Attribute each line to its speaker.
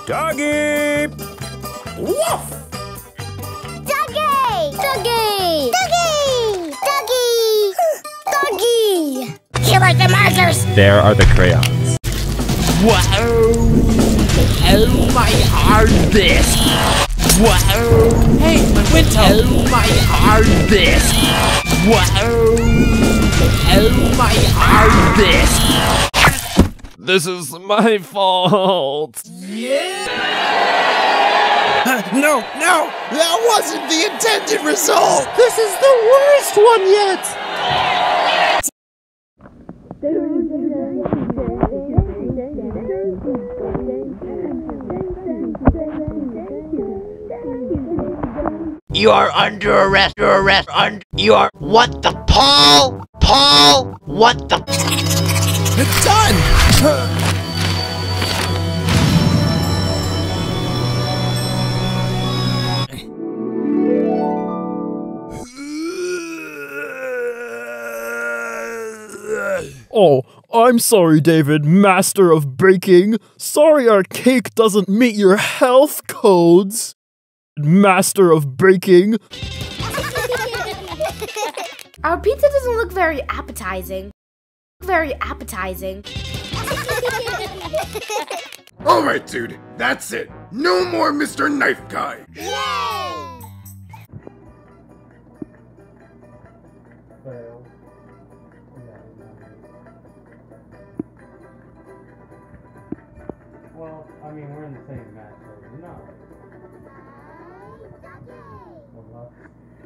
Speaker 1: Doggy! Woof!
Speaker 2: Doggy! Doggy! Doggy! Doggy! Doggy! Here are the markers!
Speaker 1: There are the crayons.
Speaker 3: Wow! Oh my hard disk! Wow! Hey, my window! Oh my hard disk! Wow! Oh my hard disk!
Speaker 1: This is my fault.
Speaker 4: No, that wasn't the intended result!
Speaker 5: This is the worst one yet!
Speaker 3: You are under arrest, you are, what the, Paul, what the,
Speaker 4: It's done!
Speaker 6: Oh, I'm sorry, David, master of baking. Sorry our cake doesn't meet your health codes. Master of baking.
Speaker 7: Our pizza doesn't look very appetizing.
Speaker 8: Alright, dude, that's it. No more Mr. Knife Guy.
Speaker 9: Well, I mean, we're in the same match, so no.